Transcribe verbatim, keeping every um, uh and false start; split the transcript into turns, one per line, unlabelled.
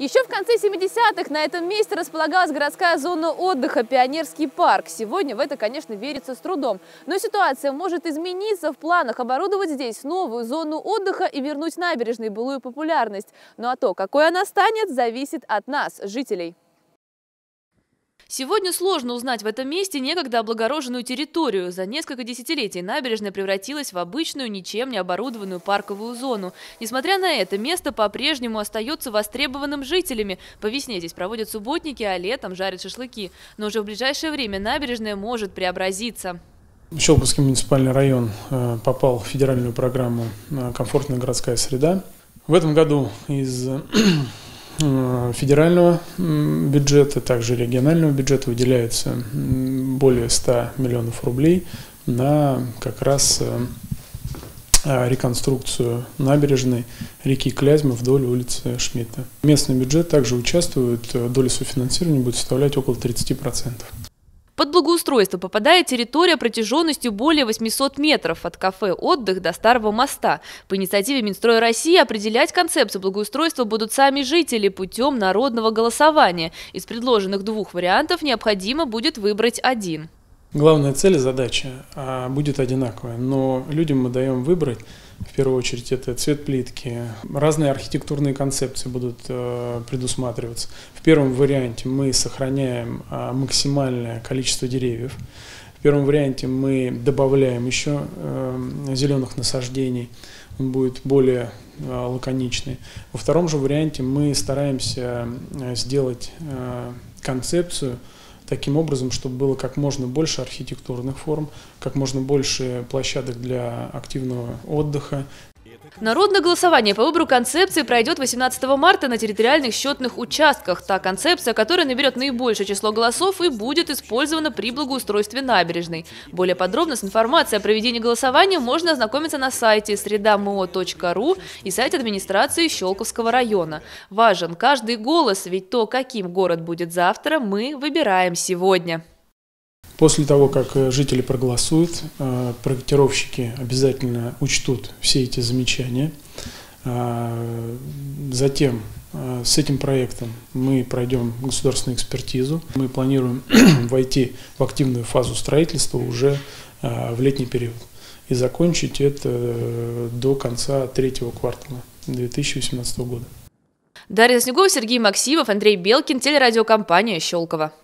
Еще в конце семидесятых на этом месте располагалась городская зона отдыха «Пионерский парк». Сегодня в это, конечно, верится с трудом. Но ситуация может измениться. В планах оборудовать здесь новую зону отдыха и вернуть набережной былую популярность. Ну а то, какой она станет, зависит от нас, жителей. Сегодня сложно узнать в этом месте некогда облагороженную территорию. За несколько десятилетий набережная превратилась в обычную, ничем не оборудованную парковую зону. Несмотря на это, место по-прежнему остается востребованным жителями. По весне здесь проводят субботники, а летом жарят шашлыки. Но уже в ближайшее время набережная может преобразиться.
Щелковский муниципальный район попал в федеральную программу «Комфортная городская среда». В этом году из федерального бюджета, также регионального бюджета выделяется более ста миллионов рублей на как раз реконструкцию набережной реки Клязьмы вдоль улицы Шмидта. Местный бюджет также участвует, доля софинансирования будет составлять около тридцати процентов.
Под благоустройство попадает территория протяженностью более восьмисот метров от кафе «Отдых» до Старого моста. По инициативе Минстроя России определять концепцию благоустройства будут сами жители путем народного голосования. Из предложенных двух вариантов необходимо будет выбрать один.
Главная цель и задача будет одинаковая, но людям мы даем выбрать. В первую очередь это цвет плитки. Разные архитектурные концепции будут предусматриваться. В первом варианте мы сохраняем максимальное количество деревьев. В первом варианте мы добавляем еще зеленых насаждений. Он будет более лаконичный. Во втором же варианте мы стараемся сделать концепцию таким образом, чтобы было как можно больше архитектурных форм, как можно больше площадок для активного отдыха.
Народное голосование по выбору концепции пройдет восемнадцатого марта на территориальных счетных участках. Та концепция, которая наберет наибольшее число голосов и будет использована при благоустройстве набережной. Более подробно с информацией о проведении голосования можно ознакомиться на сайте среда эм о точка ру и сайте администрации Щелковского района. Важен каждый голос, ведь то, каким город будет завтра, мы выбираем сегодня.
После того, как жители проголосуют, проектировщики обязательно учтут все эти замечания. Затем с этим проектом мы пройдем государственную экспертизу. Мы планируем войти в активную фазу строительства уже в летний период и закончить это до конца третьего квартала две тысячи восемнадцатого года.
Дарья Снегова, Сергей Максимов, Андрей Белкин, телерадиокомпания «Щелково».